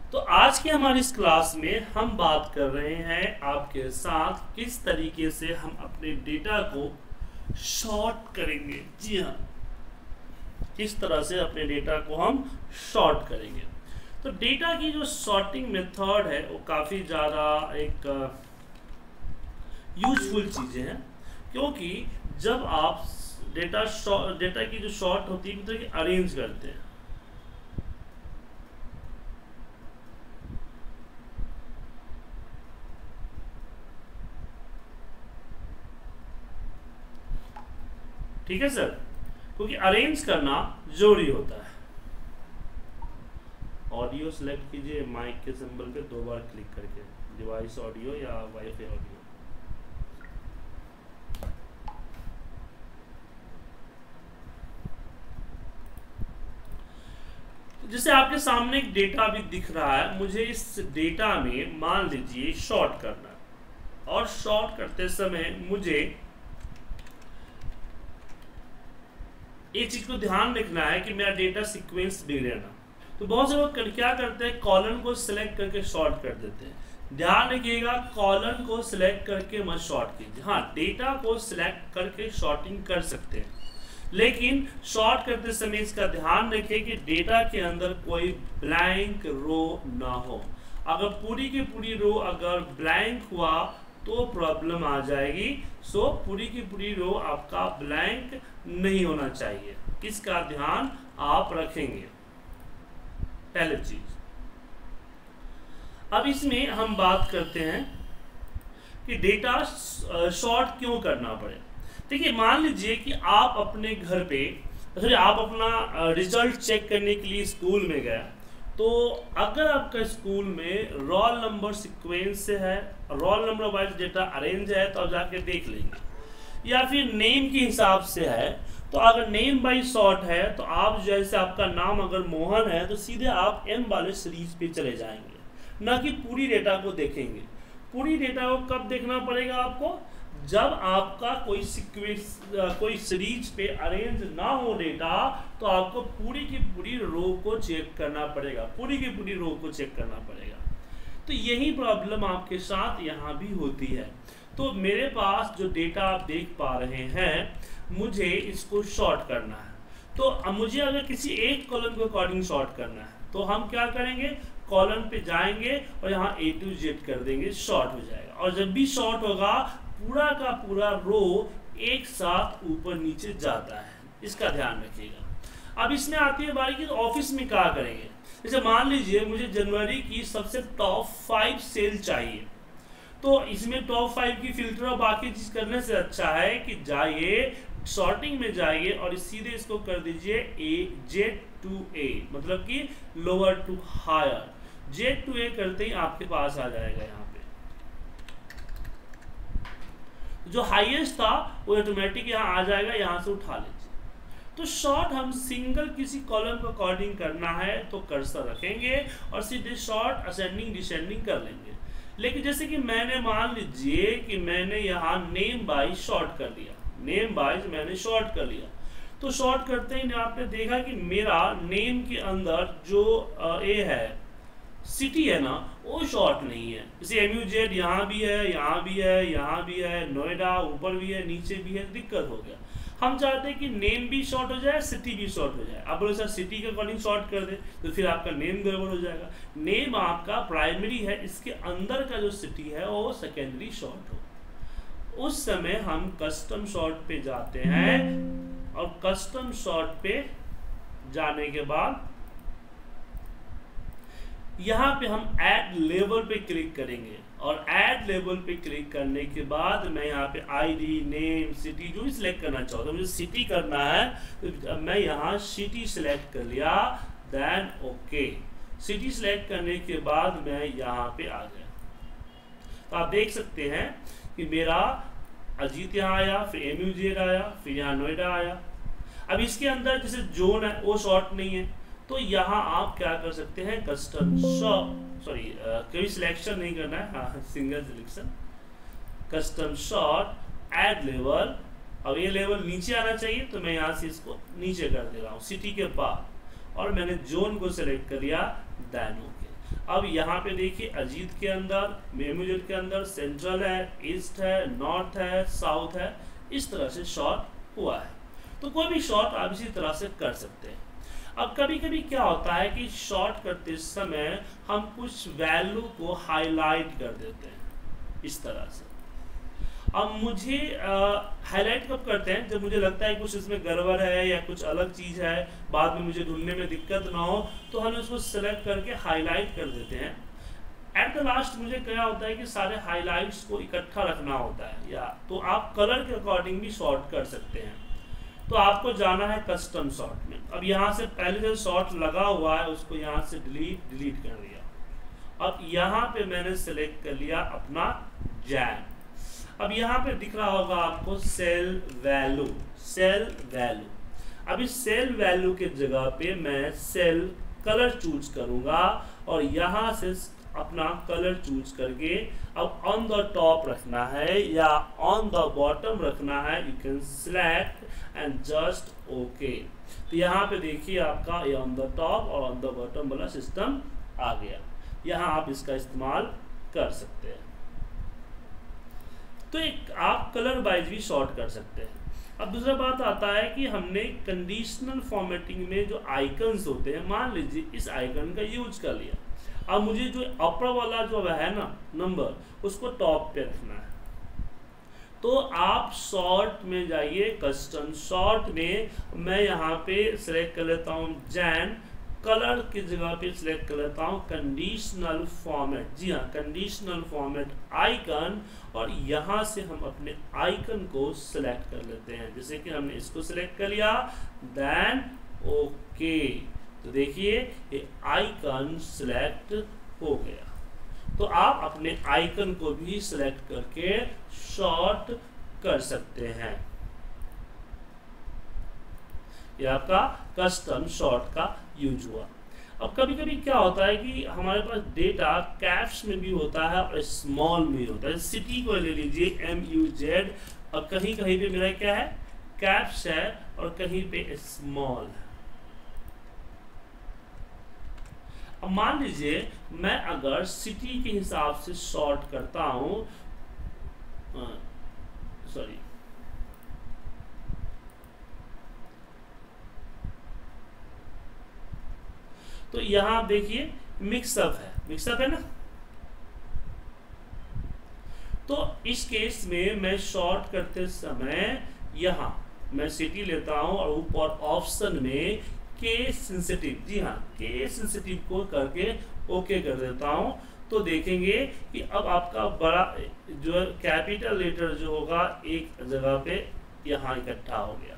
तो आज की हमारी इस क्लास में हम बात कर रहे हैं आपके साथ किस तरीके से हम अपने डेटा को शॉर्ट करेंगे। जी हाँ, किस तरह से अपने डेटा को हम शॉर्ट करेंगे। तो डेटा की जो शॉर्टिंग मेथड है वो काफ़ी ज़्यादा एक यूजफुल चीज़ें हैं, क्योंकि जब आप डेटा की जो शॉर्ट होती है तो अरेंज करते हैं, ठीक है सर, क्योंकि अरेंज करना जरूरी होता है। ऑडियो सेलेक्ट कीजिए, माइक के सिंबल पे 2 बार क्लिक करके, डिवाइस ऑडियो या वाईफाई ऑडियो। जैसे आपके सामने एक डेटा भी दिख रहा है, मुझे इस डेटा में मान लीजिए शॉर्ट करना है, और शॉर्ट करते समय मुझे एक चीज को ध्यान रखना है कि मेरा डेटा सीक्वेंस बिगड़े ना। तो बहुत से लोग क्या करते हैं, कॉलम को सिलेक्ट करके शॉर्ट कर देते हैं। ध्यान रखिएगा, कॉलम को सिलेक्ट करके मत शॉर्ट कीजिए। हाँ, डेटा को सिलेक्ट करके शॉर्टिंग कर सकते हैं, लेकिन शॉर्ट करते समय इसका ध्यान रखिए कि डेटा के अंदर कोई ब्लैंक रो ना हो। अगर पूरी की पूरी रो अगर ब्लैंक हुआ तो प्रॉब्लम आ जाएगी। सो पूरी की पूरी रो आपका ब्लैंक नहीं होना चाहिए, इसका ध्यान आप रखेंगे, पहली चीज। अब इसमें हम बात करते हैं कि डेटा शॉर्ट क्यों करना पड़े। देखिए, मान लीजिए कि आप अपने घर पे आप अपना रिजल्ट चेक करने के लिए स्कूल में गया, तो अगर आपका स्कूल में रोल नंबर सीक्वेंस से है, roll number wise data arrange है, तो आप जाके देख लेंगे। या फिर नेम के हिसाब से है, तो अगर नेम बाई शॉर्ट है तो आप जैसे आपका नाम अगर मोहन है तो सीधे आप एम वाले सीरीज पे चले जाएंगे, ना कि पूरी डेटा को देखेंगे। पूरी डेटा को कब देखना पड़ेगा आपको, जब आपका कोई सीक्वेंस कोई सीरीज पे अरेंज ना हो डेटा, तो आपको पूरी की पूरी रो को चेक करना पड़ेगा, पूरी की पूरी रो को चेक करना पड़ेगा। तो यही प्रॉब्लम आपके साथ यहाँ भी होती है। तो मेरे पास जो डेटा आप देख पा रहे हैं, मुझे इसको शॉर्ट करना है। तो अब मुझे अगर किसी एक कॉलम के अकॉर्डिंग शॉर्ट करना है, तो हम क्या करेंगे, कॉलम पे जाएंगे और यहाँ A to Z कर देंगे, शॉर्ट हो जाएगा। और जब भी शॉर्ट होगा, पूरा का पूरा रो एक साथ ऊपर नीचे जाता है, इसका ध्यान रखिएगा। अब इसमें आती है बारी की, तो ऑफिस में क्या करेंगे। जैसे मान लीजिए मुझे जनवरी की सबसे टॉप 5 सेल चाहिए, तो इसमें टॉप 5 की फिल्टर और बाकी चीज करने से अच्छा है कि जाइए शॉर्टिंग में जाइए और सीधे इसको कर दीजिए Z to A, मतलब कि lower to higher. Z to A करते ही आपके पास आ जाएगा, यहाँ पे जो हाईएस्ट था वो ऑटोमेटिक यहाँ आ जाएगा, यहाँ से उठा लीजिए। तो शॉर्ट हम सिंगल किसी कॉलम को अकॉर्डिंग करना है तो कर्सर रखेंगे और सीधे शॉर्ट असेंडिंग डिसेंडिंग कर लेंगे। लेकिन जैसे कि मैंने मान लीजिए कि मैंने यहाँ नेम बाय शॉर्ट कर लिया, नेम बाय मैंने शॉर्ट कर लिया, तो शॉर्ट करते ही आपने देखा कि मेरा नेम के अंदर जो ए है, सिटी है ना, वो शॉर्ट नहीं है। जैसे MUZ यहाँ भी है, यहाँ भी है, यहाँ भी है, नोएडा ऊपर भी है, नीचे भी है, दिक्कत हो गया। हम चाहते हैं कि नेम भी शॉर्ट हो जाए, सिटी भी शॉर्ट हो जाए। आप बोले सर सिटी के अकॉर्डिंग शॉर्ट कर दे, तो फिर आपका नेम गड़बड़ हो जाएगा। नेम आपका प्राइमरी है, इसके अंदर का जो सिटी है वो सेकेंडरी शॉर्ट हो। उस समय हम कस्टम शॉर्ट पे जाते हैं, और कस्टम शॉर्ट पे जाने के बाद यहाँ पे हम ऐड लेबल पे क्लिक करेंगे, और ऐड लेबल पे क्लिक करने के बाद मैं यहाँ पे ID, नेम, सिटी जो भी सिलेक्ट करना चाहता हूँ, मुझे सिटी करना है, तो मैं यहाँ सिटी सिलेक्ट कर लिया, देन ओके। सिटी सिलेक्ट करने के बाद मैं यहाँ पे आ गया। तो आप देख सकते हैं कि मेरा अजीत यहाँ आया, फिर MUZ आया, फिर यहाँ नोएडा आया। अब इसके अंदर जैसे जोन है वो शॉर्ट नहीं है, तो यहाँ आप क्या कर सकते हैं, कस्टम कोई सिलेक्शन नहीं करना है, हाँ single selection, custom sort add level. अब ये लेवल नीचे आना चाहिए, तो मैं यहाँ से इसको नीचे कर दे रहा हूँ सिटी के बाद, और मैंने जोन को सिलेक्ट कर लिया, देन ओके। अब यहाँ पे देखिए अजीत के अंदर, मेमोजेट के अंदर सेंट्रल है, ईस्ट है, नॉर्थ है, साउथ है, इस तरह से शॉर्ट हुआ है। तो कोई भी शॉर्ट आप इसी तरह से कर सकते हैं। अब कभी कभी क्या होता है कि शॉर्ट करते समय हम कुछ वैल्यू को हाईलाइट कर देते हैं इस तरह से। अब मुझे हाईलाइट कब करते हैं, जब मुझे लगता है कुछ इसमें गड़बड़ है या कुछ अलग चीज़ है, बाद में मुझे ढूंढने में दिक्कत ना हो, तो हम उसको सेलेक्ट करके हाईलाइट कर देते हैं। एट द लास्ट मुझे क्या होता है कि सारे हाईलाइट्स को इकट्ठा रखना होता है, या तो आप कलर के अकॉर्डिंग भी शॉर्ट कर सकते हैं। तो आपको जाना है कस्टम शॉर्ट में। अब यहाँ से पहले जो शॉर्ट लगा हुआ है उसको यहाँ से डिलीट कर दिया। अब यहाँ पे मैंने सेलेक्ट कर लिया अपना जैन। अब यहाँ पे दिख रहा होगा आपको सेल वैल्यू, सेल वैल्यू। अब इस सेल वैल्यू के जगह पे मैं सेल कलर चूज करूंगा और यहाँ से अपना कलर चूज करके अब ऑन द टॉप रखना है या ऑन द बॉटम रखना है, you can select and just okay. तो यहाँ पे देखिए आपका ये ऑन द टॉप और ऑन द बॉटम वाला सिस्टम आ गया। यहाँ आप इसका इस्तेमाल कर सकते हैं। तो एक आप कलर वाइज भी शॉर्ट कर सकते हैं। अब दूसरा बात आता है कि हमने कंडीशनल फॉर्मेटिंग में जो आइकन्स होते हैं, मान लीजिए इस आइकन का यूज कर लिया, अब मुझे जो अपर वाला जो है ना नंबर, उसको टॉप पे रखना है। तो आप शॉर्ट में जाइए, कस्टम शॉर्ट में मैं यहाँ पे सिलेक्ट कर लेता हूँ जैन, कलर की जगह पे सिलेक्ट कर लेता हूँ कंडीशनल फॉर्मेट। जी हाँ, कंडीशनल फॉर्मेट आइकन, और यहाँ से हम अपने आइकन को सिलेक्ट कर लेते हैं। जैसे कि हमने इसको सिलेक्ट कर लिया, देन ओके। तो देखिए ये आइकन सिलेक्ट हो गया। तो आप अपने आइकन को भी सिलेक्ट करके शॉर्ट कर सकते हैं। यह आपका कस्टम शॉर्ट का यूज हुआ। अब कभी कभी क्या होता है कि हमारे पास डेटा कैप्स में भी होता है और स्मॉल में भी होता है। सिटी को ले लीजिए MUZ, और कहीं कहीं पे मेरा क्या है कैप्स है और कहीं पे स्मॉल है। अब मान लीजिए मैं अगर सिटी के हिसाब से शॉर्ट करता हूं, सॉरी तो यहां देखिए मिक्सअप है ना। तो इस केस में मैं शॉर्ट करते समय यहां मैं सिटी लेता हूं और ऊपर ऑप्शन में के सेंसिटिव, जी हाँ के सेंसिटिव को करके ओके कर देता हूं। तो देखेंगे कि अब आपका बड़ा जो कैपिटल लेटर जो होगा एक जगह पे यहां इकट्ठा हो गया।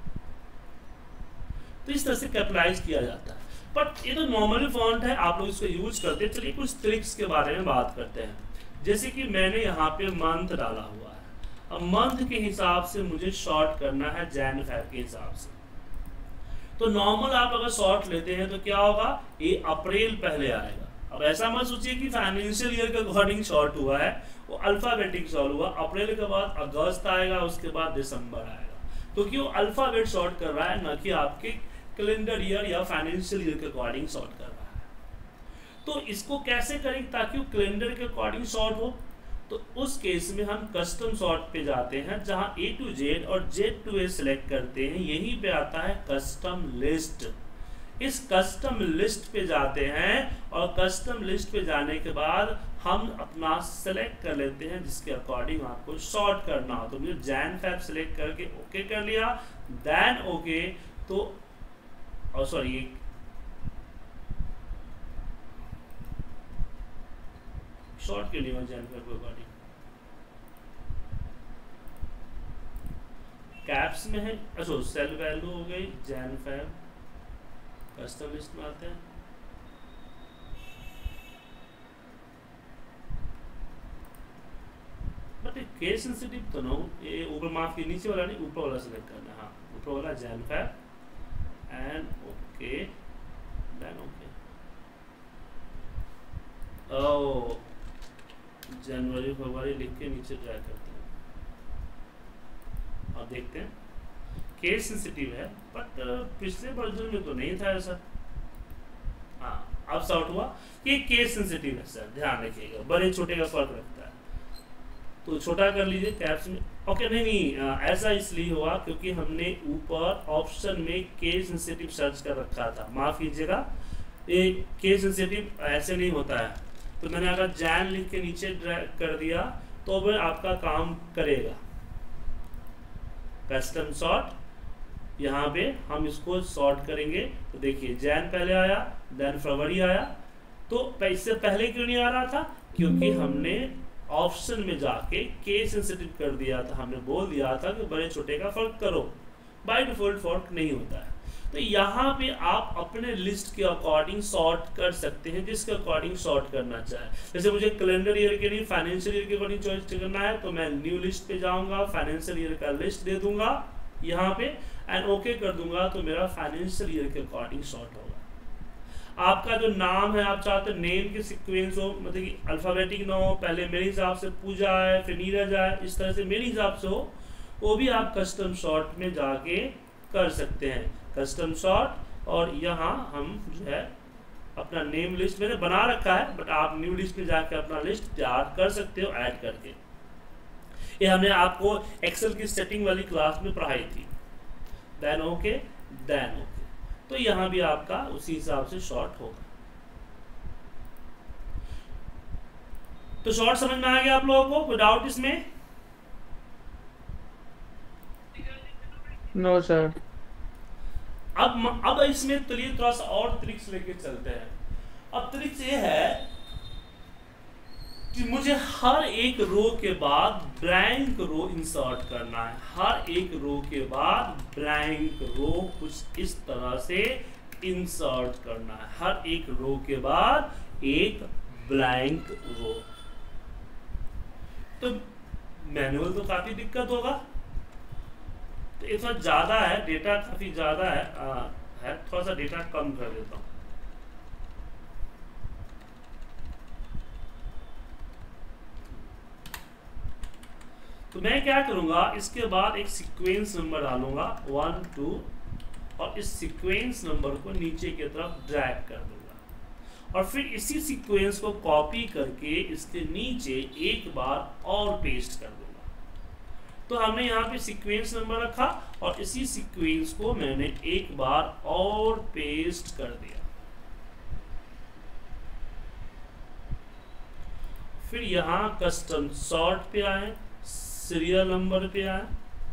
तो इस तरह से कैपिटलाइज किया जाता है। बट ये तो नॉर्मली फॉन्ट है, आप लोग इसको यूज करते हैं। चलिए कुछ ट्रिक्स के बारे में बात करते हैं। जैसे कि मैंने यहाँ पे मंथ डाला हुआ है, अब मंथ के हिसाब से मुझे शॉर्ट करना है जैन फेब के हिसाब से। तो नॉर्मल आप अगर शॉर्ट लेते हैं तो क्या होगा, ये अप्रैल पहले आएगा। अब ऐसा मत सोचिए कि फाइनेंशियल ईयर के अकॉर्डिंग शॉर्ट हुआ है, वो अल्फाबेटिक शॉर्ट हुआ। अप्रैल के बाद अगस्त आएगा, उसके बाद दिसंबर आएगा। तो क्यों अल्फाबेट शॉर्ट कर रहा है, ना कि आपके कैलेंडर ईयर या फाइनेंशियल ईयर के अकॉर्डिंग शॉर्ट कर रहा है। तो इसको कैसे करें ताकि वो कैलेंडर के अकॉर्डिंग शॉर्ट हो। तो उस केस में हम कस्टम शॉर्ट पे जाते हैं, जहां A to Z और Z to A सिलेक्ट करते हैं। यहीं पे आता है कस्टम लिस्ट। इस कस्टम लिस्ट पे जाते हैं और कस्टम लिस्ट पे जाने के बाद हम अपना सेलेक्ट कर लेते हैं जिसके अकॉर्डिंग आपको शॉर्ट करना हो। तो मुझे जैन फेब सेलेक्ट करके ओके कर लिया, देन ओके। तो और सॉरी शॉर्ट के लिए मैं जैन फेब अकॉर्डिंग कैप्स में है। अच्छा सेल वैल्यू हो गई, जैन फेब कस्टम लिस्ट में आते हैं। बट केस सेंसिटिव तो ना, ये ऊपर माफ की नीचे वाला नहीं, ऊपर वाला सेलेक्ट करना है। हाँ ऊपर वाला Jan Feb and okay, then okay. ओ जनवरी फरवरी लिख के नीचे ड्रैग करते हैं और देखते हैं केस सेंसिटिव है। बट पिछले वर्जन में तो नहीं था ऐसा। हाँ अब सॉर्ट हुआ। ये केस सेंसिटिव है सर, ध्यान रखिएगा, बड़े छोटे का फर्क रखता है, तो छोटा कर लीजिए कैप्स में। ओके नहीं, ऐसा इसलिए हुआ क्योंकि हमने ऊपर ऑप्शन में केस सेंसिटिव सर्च कर रखा था, माफ कीजिएगा, ये केस सेंसिटिव ऐसे नहीं होता है, तो मैंने अगर जैन लिख के नीचे ड्रैग कर दिया तो वह आपका काम करेगा। कस्टम सॉर्ट, यहाँ पे हम इसको सॉर्ट करेंगे, तो देखिए जैन पहले आया, देन फरवरी आया, तो इससे पहले क्यों नहीं आ रहा था, क्योंकि हमने ऑप्शन में जाके केस सेंसिटिव कर दिया था, हमने बोल दिया था कि बड़े छोटे का फर्क करो, बाय डिफॉल्ट फर्क नहीं होता है। तो यहाँ पे आप अपने लिस्ट के अकॉर्डिंग सॉर्ट कर सकते हैं, जिसके अकॉर्डिंग सॉर्ट करना चाहे। जैसे मुझे कैलेंडर ईयर के लिए फाइनेंशियल ईयर के अकॉर्डिंग चॉइस करना है, तो मैं न्यू लिस्ट पे जाऊंगा, फाइनेंशियल ईयर का लिस्ट दे दूंगा यहाँ पे एंड ओके कर दूंगा, तो मेरा फाइनेंशियल ईयर के अकॉर्डिंग सॉर्ट होगा। आपका जो नाम है, आप चाहते नेम के सीक्वेंस हो, मतलब कि अल्फाबेटिक ना हो, पहले मेरे हिसाब से पूजा है फिर नीरज है, इस तरह से मेरे हिसाब से हो, वो भी आप कस्टम सॉर्ट में जाके कर सकते हैं, कस्टम सॉर्ट। और यहाँ हम जो है अपना नेम लिस्ट मैंने बना रखा है, बट आप न्यू लिस्ट में जाके अपना लिस्ट तैयार कर सकते हो ऐड करके। ये हमने आपको एक्सेल की सेटिंग वाली क्लास में पढ़ाई थी। देन ओके, देन ओके, तो यहाँ भी आपका उसी हिसाब से शॉर्ट होगा। तो शॉर्ट समझ में आ गया आप लोगों को, कोई डाउट इसमें? No sir. अब इसमें चलिए थोड़ा सा और ट्रिक्स लेके चलते हैं। अब ट्रिक्स ये है कि मुझे हर एक रो के बाद ब्लैंक रो इंसर्ट करना है, हर एक रो के बाद ब्लैंक रो कुछ इस तरह से इंसर्ट करना है, हर एक रो के बाद एक ब्लैंक रो। तो मैनुअल तो काफी दिक्कत होगा, तो ये थोड़ा ज़्यादा है, डेटा काफ़ी ज़्यादा है, थोड़ा सा डेटा कम कर देता हूँ। तो मैं क्या करूँगा, इसके बाद एक सीक्वेंस नंबर डालूंगा 1 2, और इस सीक्वेंस नंबर को नीचे की तरफ ड्रैग कर दूंगा, और फिर इसी सीक्वेंस को कॉपी करके इसके नीचे एक बार और पेस्ट कर दूंगा। तो हमने यहाँ पे सीक्वेंस नंबर रखा और इसी सीक्वेंस को मैंने एक बार और पेस्ट कर दिया। फिर यहाँ कस्टम सॉर्ट पे आए, सीरियल नंबर पे आए,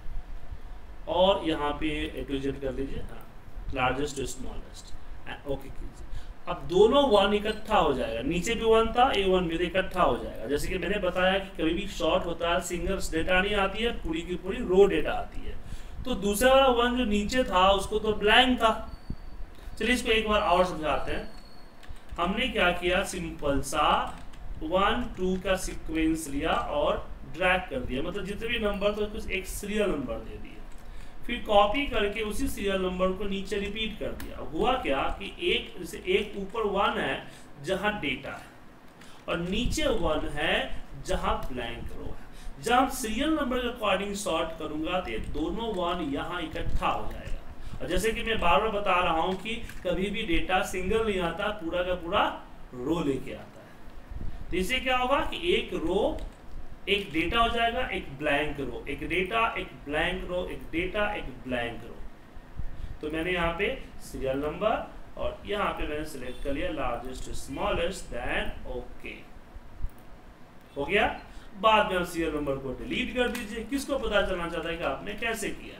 और यहाँ पे ए टू जेड कर लीजिए, लार्जेस्ट टू स्मॉलेस्ट, ओके कीजिए। अब दोनों 1 इकट्ठा हो जाएगा, नीचे भी 1 था, A1 भी इकट्ठा हो जाएगा। जैसे कि मैंने बताया कि कभी भी शॉर्ट होता है, सिंगल्स डेटा नहीं आती है, पूरी की पूरी रो डेटा आती है। तो दूसरा वाला 1 जो नीचे था उसको तो ब्लैंक था। चलिए इसको एक बार और समझाते हैं। हमने क्या किया, सिंपल सा 1 2 का सीक्वेंस लिया और ड्रैग कर दिया, मतलब जितने भी नंबर तो कुछ एक सीरियल नंबर दे दिया, फिर कॉपी करके उसी सीरियल नंबर को नीचे रिपीट कर दिया। हुआ क्या कि एक ऊपर 1 है जहां डेटा है, और नीचे 1 है जहां ब्लैंक रो है। जब सीरियल नंबर के अकॉर्डिंग सॉर्ट करूंगा तो ये दोनों 1 यहाँ इकट्ठा हो जाएगा। और जैसे कि मैं बार बार बता रहा हूं कि कभी भी डेटा सिंगल नहीं आता, पूरा का पूरा रो लेके आता है। तो इससे क्या होगा कि एक रो एक डेटा हो जाएगा, एक ब्लैंक रो, एक डेटा, एक ब्लैंक रो, एक डेटा, एक ब्लैंक रो। तो मैंने यहाँ पे सीरियल नंबर और यहाँ पे मैंने सिलेक्ट कर लिया largest to smallest, then okay हो गया। बाद में सीरियल नंबर को डिलीट कर दीजिए। किसको पता चलना चाहता है कि आपने कैसे किया।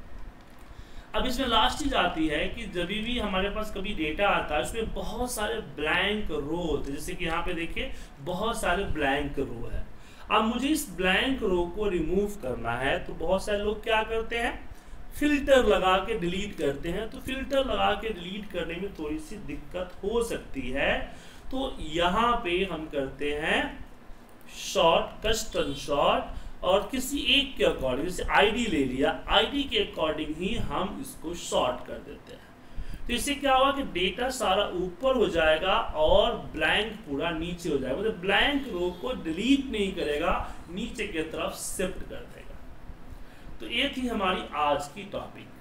अब इसमें लास्ट चीज आती है कि जब भी हमारे पास कभी डेटा आता है उसमें बहुत सारे ब्लैंक रो होते हैं, जैसे कि यहाँ पे देखिए बहुत सारे ब्लैंक रो है। अब मुझे इस ब्लैंक रो को रिमूव करना है, तो बहुत सारे लोग क्या करते हैं, फिल्टर लगा के डिलीट करते हैं। तो फिल्टर लगा के डिलीट करने में थोड़ी सी दिक्कत हो सकती है, तो यहाँ पे हम करते हैं शॉर्ट, कस्टम शॉर्ट, और किसी एक के अकॉर्डिंग, जैसे आईडी ले लिया, आईडी के अकॉर्डिंग ही हम इसको शॉर्ट कर देते हैं। तो इससे क्या होगा कि डेटा सारा ऊपर हो जाएगा और ब्लैंक पूरा नीचे हो जाएगा, मतलब ब्लैंक रो को डिलीट नहीं करेगा, नीचे की तरफ शिफ्ट कर देगा। तो ये थी हमारी आज की टॉपिक।